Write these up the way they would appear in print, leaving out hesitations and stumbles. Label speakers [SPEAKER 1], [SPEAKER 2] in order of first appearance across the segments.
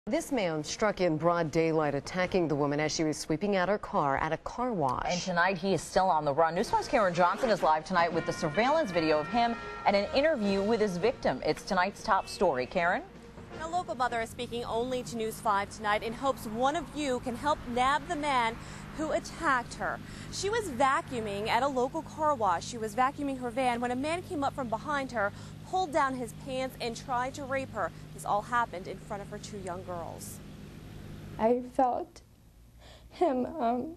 [SPEAKER 1] This man struck in broad daylight, attacking the woman as she was sweeping out her car at a car wash.
[SPEAKER 2] And tonight he is still on the run. News 5's Karen Johnson is live tonight with the surveillance video of him and an interview with his victim. It's tonight's top story. Karen?
[SPEAKER 3] A local mother is speaking only to News 5 tonight in hopes one of you can help nab the man who attacked her. She was vacuuming at a local car wash. She was vacuuming her van when a man came up from behind her, pulled down his pants, and tried to rape her. This all happened in front of her two young girls.
[SPEAKER 4] I felt him,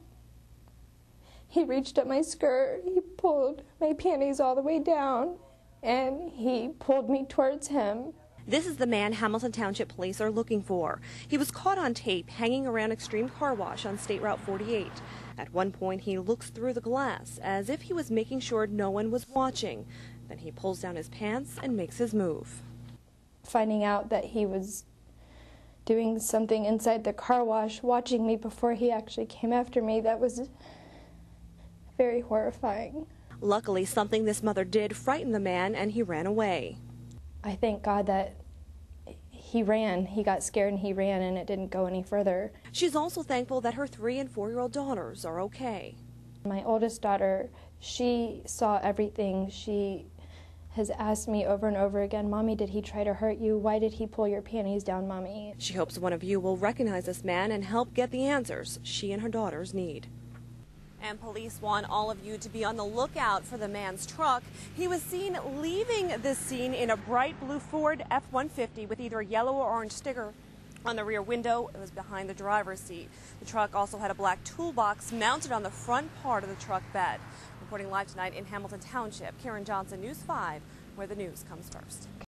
[SPEAKER 4] he reached up my skirt, he pulled my panties all the way down, and he pulled me towards him.
[SPEAKER 3] This is the man Hamilton Township Police are looking for. He was caught on tape hanging around Extreme Car Wash on State Route 48. At one point, he looks through the glass as if he was making sure no one was watching. Then he pulls down his pants and makes his move.
[SPEAKER 4] Finding out that he was doing something inside the car wash, watching me before he actually came after me, that was very horrifying.
[SPEAKER 3] Luckily, something this mother did frightened the man and he ran away.
[SPEAKER 4] I thank God that he ran. He got scared and he ran, and it didn't go any further.
[SPEAKER 3] She's also thankful that her 3- and 4-year-old daughters are okay.
[SPEAKER 4] My oldest daughter, she saw everything. She has asked me over and over again, "Mommy, did he try to hurt you? Why did he pull your panties down, Mommy?"
[SPEAKER 3] She hopes one of you will recognize this man and help get the answers she and her daughters need. And police want all of you to be on the lookout for the man's truck. He was seen leaving this scene in a bright blue Ford F-150 with either a yellow or orange sticker on the rear window. It was behind the driver's seat. The truck also had a black toolbox mounted on the front part of the truck bed. Reporting live tonight in Hamilton Township, Karen Johnson, News 5, where the news comes first.